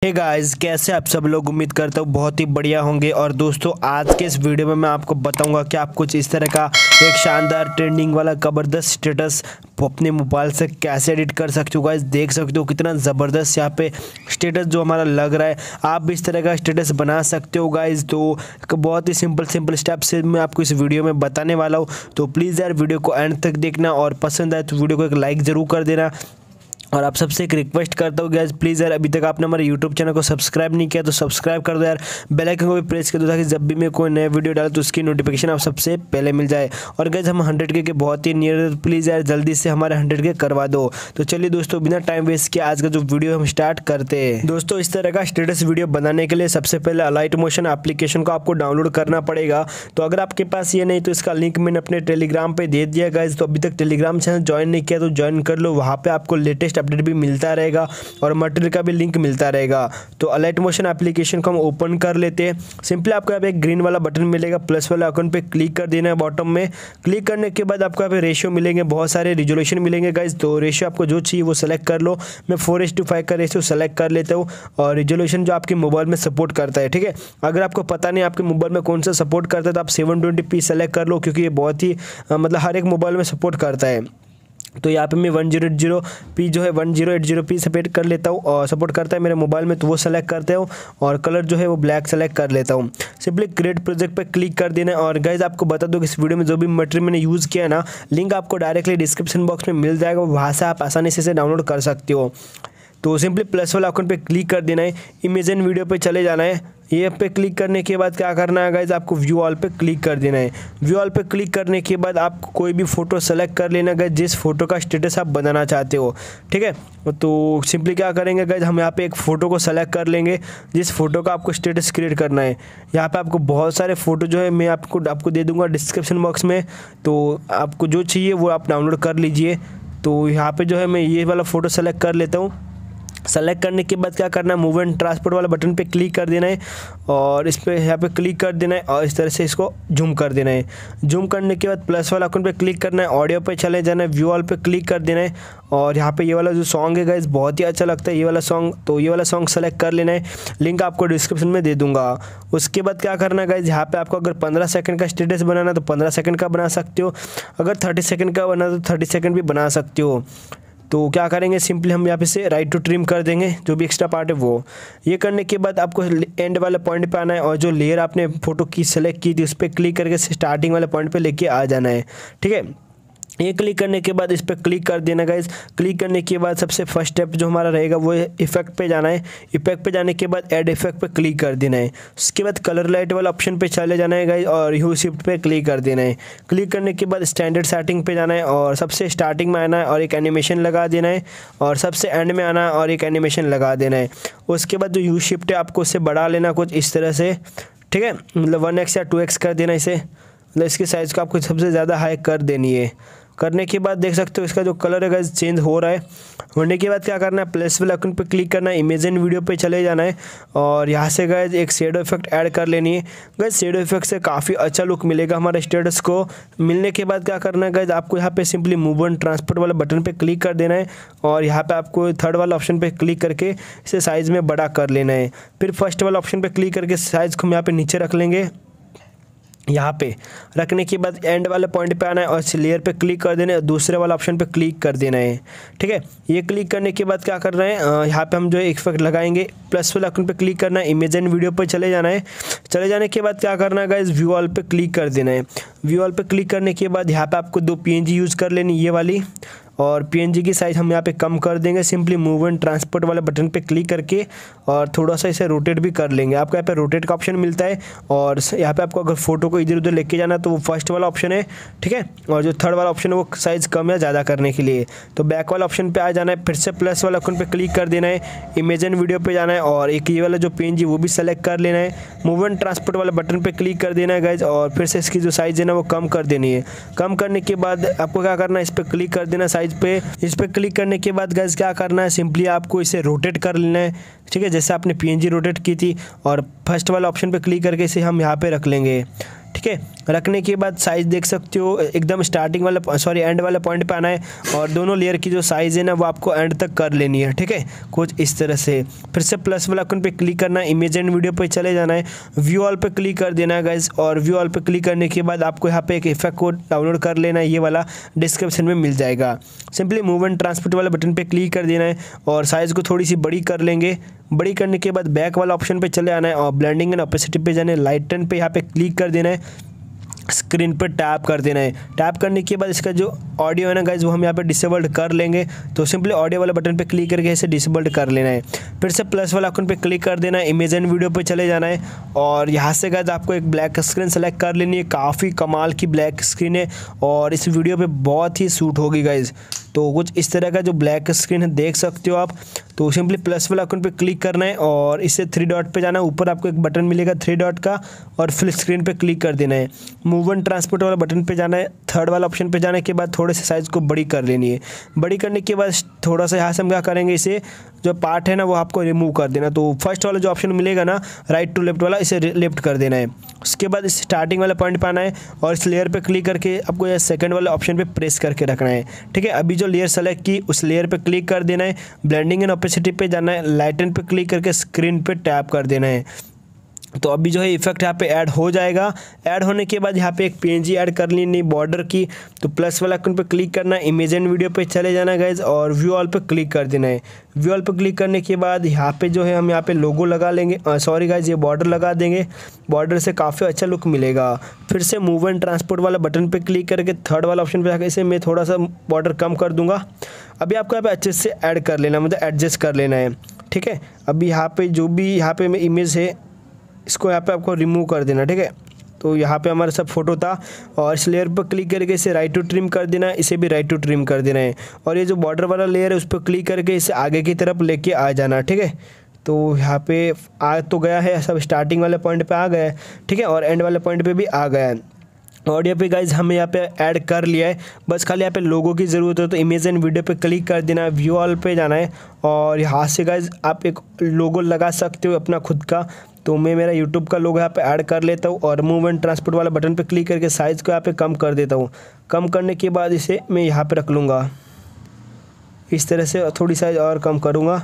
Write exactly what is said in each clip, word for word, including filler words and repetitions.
Hey guys, कैसे आप सब लोग। उम्मीद करता हूँ बहुत ही बढ़िया होंगे। और दोस्तों, आज के इस वीडियो में मैं आपको बताऊंगा कि आप कुछ इस तरह का एक शानदार ट्रेंडिंग वाला ज़बरदस्त स्टेटस अपने मोबाइल से कैसे एडिट कर सकते हो। गाइस देख सकते हो कितना ज़बरदस्त यहाँ पे स्टेटस जो हमारा लग रहा है। आप भी इस तरह का स्टेटस बना सकते हो गाइस। तो बहुत ही सिंपल सिंपल स्टेप से मैं आपको इस वीडियो में बताने वाला हूँ। तो प्लीज़ यार वीडियो को एंड तक देखना, और पसंद आए तो वीडियो को एक लाइक ज़रूर कर देना। और आप सबसे एक रिक्वेस्ट करता हूँ गाइस, प्लीज़ यार अभी तक आपने हमारे यूट्यूब चैनल को सब्सक्राइब नहीं किया तो सब्सक्राइब कर दो यार। बेल आइकन को भी प्रेस कर दो ताकि जब भी मैं कोई नया वीडियो डालूँ तो उसकी नोटिफिकेशन आप सबसे पहले मिल जाए। और गाइस हम हंड्रेड के के बहुत ही नियर है, तो प्लीज़ यार जल्दी से हमारे हंड्रेड के करवा दो। तो चलिए दोस्तों, बिना टाइम वेस्ट किए आज का जो वीडियो हम स्टार्ट करते हैं। दोस्तों, इस तरह का स्टेटस वीडियो बनाने के लिए सबसे पहले अलाइट मोशन एप्लीकेशन को आपको डाउनलोड करना पड़ेगा। तो अगर आपके पास ये नहीं तो इसका लिंक मैंने अपने टेलीग्राम पर दे दिया गाइस। तो अभी तक टेलीग्राम चैनल ज्वाइन नहीं किया तो ज्वाइन कर लो, वहाँ पर आपको लेटेस्ट अपडेट भी मिलता रहेगा और मटेरियल का भी लिंक मिलता रहेगा। तो अलाइट मोशन एप्लीकेशन को हम ओपन कर लेते हैं। सिंपली आपको यहाँ पे एक ग्रीन वाला बटन मिलेगा, प्लस वाला आइकन पे क्लिक कर देना है बॉटम में। क्लिक करने के बाद आपको यहाँ पे रेशियो मिलेंगे, बहुत सारे रिजोल्यूशन मिलेंगे गाइस। तो रेशियो आपको जो चाहिए वो सेलेक्ट कर लो। मैं फोर एस टू फाइव का रेशियो सेलेक्ट कर लेता हूँ, और रिजोल्यूशन जो आपके मोबाइल में सपोर्ट करता है। ठीक है, अगर आपको पता नहीं आपके मोबाइल में कौन सा सपोर्ट करता है तो आप सेवन ट्वेंटी पी सेलेक्ट कर लो, क्योंकि ये बहुत ही मतलब हर एक मोबाइल में सपोर्ट करता है। तो यहाँ पे मैं one zero eight zero P जो है one zero eight zero P support कर लेता हूँ, और सपोर्ट करता है मेरे मोबाइल में, तो वो सेलेक्ट करते हूँ। और कलर जो है वो ब्लैक सेलेक्ट कर लेता हूँ। सिंपली क्रिएट प्रोजेक्ट पे क्लिक कर देना है। और गाइस आपको बता दो कि इस वीडियो में जो भी मटेरियल मैंने यूज़ किया है ना, लिंक आपको डायरेक्टली डिस्क्रिप्शन बॉक्स में मिल जाएगा, वहाँ से आप आसानी से इसे डाउनलोड कर सकते हो। तो सिंपली प्लस वाला आइकन पे क्लिक कर देना है, इमेज एंड वीडियो पे चले जाना है। ये पे क्लिक करने के बाद क्या करना है गाइज, आपको व्यू ऑल पे क्लिक कर देना है। व्यू ऑल पे क्लिक करने के बाद आपको कोई भी फोटो सेलेक्ट कर लेना गाइज, जिस फोटो का स्टेटस आप बनाना चाहते हो। ठीक है, तो सिंपली क्या करेंगे गाइज, हम यहाँ पे एक फ़ोटो को सेलेक्ट कर लेंगे जिस फोटो का आपको स्टेटस क्रिएट करना है। यहाँ पे आपको बहुत सारे फोटो जो है मैं आपको आपको दे दूँगा डिस्क्रिप्शन बॉक्स में, तो आपको जो चाहिए वो आप डाउनलोड कर लीजिए। तो यहाँ पर जो है मैं ये वाला फ़ोटो सेलेक्ट कर लेता हूँ। सेलेक्ट करने के बाद क्या करना है, मूव एंड ट्रांसपोर्ट वाला बटन पे क्लिक कर देना है, और इस पर यहाँ पे क्लिक कर देना है, और इस तरह से इसको जूम कर देना है। जूम करने के बाद प्लस वाला आइकन पे क्लिक करना है, ऑडियो पे चले जाना है, व्यू ऑल पे क्लिक कर देना है। और यहाँ पे ये वाला जो सॉन्ग है गाइस बहुत ही अच्छा लगता है ये वाला सॉन्ग, तो ये वाला सॉन्ग सेलेक्ट कर लेना है। लिंक आपको डिस्क्रिप्शन में दे दूंगा। उसके बाद क्या करना है गाइस, यहाँ पे आपको अगर पंद्रह सेकंड का स्टेटस बनाना है तो पंद्रह सेकंड का बना सकते हो, अगर थर्टी सेकंड का बनाना तो थर्टी सेकंड भी बना सकते हो। तो क्या करेंगे, सिंपली हम यहाँ पे से राइट टू ट्रिम कर देंगे जो भी एक्स्ट्रा पार्ट है वो। ये करने के बाद आपको एंड वाले पॉइंट पे आना है, और जो लेयर आपने फोटो की सेलेक्ट की थी उस पर क्लिक करके स्टार्टिंग वाले पॉइंट पे लेके आ जाना है। ठीक है, ये क्लिक करने के बाद इस पर क्लिक कर देना गाइज। क्लिक करने के बाद सबसे फर्स्ट स्टेप जो हमारा रहेगा वो इफेक्ट पे जाना है। इफेक्ट पे जाने के बाद ऐड इफेक्ट पे क्लिक कर देना है। उसके बाद कलर लाइट वाला ऑप्शन पे चले जाना है गाइज, और ह्यू शिफ्ट पे क्लिक कर देना है। क्लिक करने के बाद स्टैंडर्ड सेटिंग पे जाना है, और सबसे स्टार्टिंग में आना है और एक एनिमेशन लगा देना है, और सबसे एंड में आना है और एक एनिमेशन लगा देना है। उसके बाद जो ह्यू शिफ्ट है आपको उससे बढ़ा लेना कुछ इस तरह से। ठीक है, मतलब वन एक्स या टू एक्स कर देना इसे, मतलब इसकी साइज़ को आपको सबसे ज़्यादा हाई कर देनी है। करने के बाद देख सकते हो इसका जो कलर है गाइस चेंज हो रहा है। होने के बाद क्या करना है, प्लस वाले आइकन पे क्लिक करना है, इमेज एंड वीडियो पे चले जाना है, और यहाँ से गाइस एक शेडो इफेक्ट ऐड कर लेनी है। गाइस शेडो इफेक्ट से काफ़ी अच्छा लुक मिलेगा हमारे स्टेटस को। मिलने के बाद क्या करना है गाइस, आपको यहाँ पे सिंपली मूव एंड ट्रांसपोर्ट वाले बटन पे क्लिक कर देना है, और यहाँ पे आपको थर्ड वाला ऑप्शन पे क्लिक करके इसे साइज़ में बड़ा कर लेना है। फिर फर्स्ट वाला ऑप्शन पे क्लिक करके साइज़ को हम यहाँ पे नीचे रख लेंगे। यहाँ पे रखने के बाद एंड वाले पॉइंट पे आना है, और लेयर पे क्लिक कर देना है, दूसरे वाला ऑप्शन पे क्लिक कर देना है। ठीक है, ये क्लिक करने के बाद क्या कर रहे हैं, यहाँ पे हम जो है इफेक्ट लगाएंगे। प्लस वाले आइकन पे क्लिक करना है, इमेज एंड वीडियो पे चले जाना है। चले जाने के बाद क्या करना है गाइस, व्यू ऑल पे क्लिक कर देना है। व्यू ऑल पे क्लिक करने के बाद यहाँ पे आपको दो पीएनजी यूज़ कर लेनी, ये वाली, और पीएनजी की साइज़ हम यहाँ पे कम कर देंगे। सिंपली मूव एंड ट्रांसपोर्ट वाले बटन पे क्लिक करके और थोड़ा सा इसे रोटेट भी कर लेंगे। आपको यहाँ पे रोटेट का ऑप्शन मिलता है, और यहाँ पे आपको अगर फोटो को इधर उधर लेके जाना तो वो फर्स्ट वाला ऑप्शन है। ठीक है, और जो थर्ड वाला ऑप्शन है वो साइज़ कम या ज़्यादा करने के लिए। तो बैक वाला ऑप्शन पे आ जाना है, फिर से प्लस वाला ऑप्शन पे क्लिक कर देना है, इमेज एंड वीडियो पे जाना है, और एक ये वाला जो पीएनजी वो भी सेलेक्ट कर लेना है। मूव एंड ट्रांसपोर्ट वाले बटन पे क्लिक कर देना है गाइज, और फिर से इसकी जो साइज़ है ना वो कम कर देनी है। कम करने के बाद आपको क्या करना है, इस पर क्लिक कर देना साइज़ पे। इस पर क्लिक करने के बाद गाइस क्या करना है, सिंपली आपको इसे रोटेट कर लेना है। ठीक है, जैसे आपने पीएनजी रोटेट की थी, और फर्स्ट वाला ऑप्शन पे क्लिक करके इसे हम यहाँ पे रख लेंगे। ठीक है। रखने के बाद साइज़ देख सकते हो, एकदम स्टार्टिंग वाला सॉरी एंड वाला पॉइंट पे आना है और दोनों लेयर की जो साइज़ है ना वो आपको एंड तक कर लेनी है, ठीक है, कुछ इस तरह से। फिर से प्लस वाला आइकन पे क्लिक करना है, इमेज एंड वीडियो पे चले जाना है, व्यू ऑल पे क्लिक कर देना है गाइस। और व्यू ऑल पे क्लिक करने के बाद आपको यहाँ पे एक इफेक्ट को डाउनलोड कर लेना है, ये वाला डिस्क्रिप्शन में मिल जाएगा। सिंपली मूव एंड ट्रांसपोर्ट वाले बटन पे क्लिक कर देना है और साइज़ को थोड़ी सी बड़ी कर लेंगे। बड़ी करने के बाद बैक वाला ऑप्शन पे चले आना है और ब्लेंडिंग एंड ऑपेसिटी पे जाना है, लाइटन पे यहाँ पे क्लिक कर देना है, स्क्रीन पर टैप कर देना है। टैप करने के बाद इसका जो ऑडियो है ना गाइज वो हम यहाँ पे डिसेबल्ड कर लेंगे, तो सिंपली ऑडियो वाला बटन पे क्लिक करके इसे डिसेबल्ड कर लेना है। फिर से प्लस वाला आइकन पे क्लिक कर देना है, इमेज एंड वीडियो पे चले जाना है और यहाँ से गाइज आपको एक ब्लैक स्क्रीन सेलेक्ट कर लेनी है। काफ़ी कमाल की ब्लैक स्क्रीन है और इस वीडियो पे बहुत ही सूट होगी गाइज। तो कुछ इस तरह का जो ब्लैक स्क्रीन है देख सकते हो आप। तो सिंपली प्लस वाला आइकन पे क्लिक करना है और इससे थ्री डॉट पे जाना है, ऊपर आपको एक बटन मिलेगा थ्री डॉट का और फिर स्क्रीन पे क्लिक कर देना है। मूव एंड ट्रांसपोर्ट वाला बटन पे जाना है, थर्ड वाला ऑप्शन पे जाने के बाद थोड़े से साइज़ को बड़ी कर लेनी है। बड़ी करने के बाद थोड़ा सा यहाँ से हम क्या करेंगे, इसे जो पार्ट है ना वो आपको रिमूव कर देना। तो फर्स्ट वाला जो ऑप्शन मिलेगा ना राइट टू लेफ्ट वाला, इसे लेफ्ट कर देना है। उसके बाद इस स्टार्टिंग वाला पॉइंट पे आना है और इस लेयर पे क्लिक करके आपको यह सेकंड वाले ऑप्शन पे प्रेस करके रखना है, ठीक है। अभी जो लेयर सेलेक्ट की उस लेयर पे क्लिक कर देना है, ब्लेंडिंग एंड ऑपेसिटी पे जाना है, लाइटन पे क्लिक करके स्क्रीन पे टैप कर देना है। तो अभी जो है इफेक्ट यहाँ पे ऐड हो जाएगा। ऐड होने के बाद यहाँ पे एक पीएनजी ऐड कर लेनी बॉर्डर की, तो प्लस वाला आइकन पे क्लिक करना है, इमेज एंड वीडियो पे चले जाना है गाइज और व्यू ऑल पे क्लिक कर देना है। व्यू ऑल पे क्लिक करने के बाद यहाँ पे जो है हम यहाँ पे लोगो लगा लेंगे, सॉरी गाइज ये बॉर्डर लगा देंगे। बॉर्डर से काफ़ी अच्छा लुक मिलेगा। फिर से मूव एंड ट्रांसपोर्ट वाला बटन पे क्लिक करके थर्ड वाला ऑप्शन पे जाकर इसे मैं थोड़ा सा बॉर्डर कम कर दूंगा। अभी आपको यहाँ पे अच्छे से ऐड कर लेना, मतलब एडजस्ट कर लेना है, ठीक है। अभी यहाँ पे जो भी यहाँ पे मैं इमेज है इसको यहाँ पे आपको रिमूव कर देना, ठीक है। तो यहाँ पे हमारा सब फोटो था और इस लेयर पर क्लिक करके इसे राइट टू ट्रिम कर देना है, इसे भी राइट टू ट्रिम कर देना है। और ये जो बॉर्डर वाला लेयर है उस पर क्लिक करके इसे आगे की तरफ लेके आ जाना, ठीक है। तो यहाँ पे आ तो गया है, सब स्टार्टिंग वाले पॉइंट पे आ गया है, ठीक है, और एंड वाले पॉइंट पे भी आ गया है। ऑडियो पे गाइज हमें यहाँ पे ऐड कर लिया है, बस खाली यहाँ पे लोगों की ज़रूरत है। तो इमेज एंड वीडियो पे क्लिक कर देना है, व्यू ऑल पे जाना है और यहाँ से गाइज आप एक लोगो लगा सकते हो अपना खुद का। तो मैं मेरा यूट्यूब का लोगो यहाँ पे ऐड कर लेता हूँ और मूव एंड ट्रांसपोर्ट वाला बटन पे क्लिक करके साइज़ को यहाँ पे कम कर देता हूँ। कम करने के बाद इसे मैं यहाँ पे रख लूँगा इस तरह से, थोड़ी साइज़ और कम करूँगा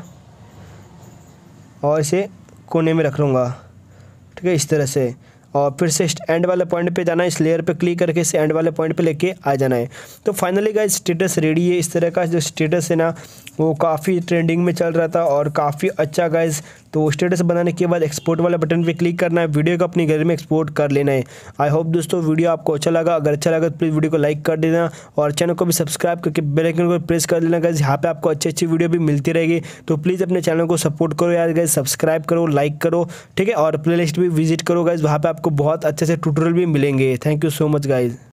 और इसे कोने में रख लूँगा, ठीक है, इस तरह से। और फिर से एंड वाले पॉइंट पे जाना है, इस लेयर पे क्लिक करके इसे एंड वाले पॉइंट पे लेके आ जाना है। तो फाइनली गाइस स्टेटस रेडी है। इस तरह का जो स्टेटस है ना वो काफ़ी ट्रेंडिंग में चल रहा था और काफ़ी अच्छा गाइस। तो स्टेटस बनाने के बाद एक्सपोर्ट वाले बटन पे क्लिक करना है, वीडियो को अपनी गैलरी में एक्सपोर्ट कर लेना है। आई होप दोस्तों वीडियो आपको अच्छा लगा। अगर अच्छा लगा तो प्लीज़ वीडियो को लाइक कर देना और चैनल को भी सब्सक्राइब करके बेल आइकन को प्रेस कर देना गाइस। यहाँ पे आपको अच्छी अच्छी वीडियो भी मिलती रहेगी। तो प्लीज़ अपने चैनल को सपोर्ट करो यार गाइस, सब्सक्राइब करो, लाइक करो, ठीक है, और प्ले लिस्ट भी विजिट करो गाइस, वहाँ पर आपको बहुत अच्छे से ट्यूटोरियल भी मिलेंगे। Thank you so much guys.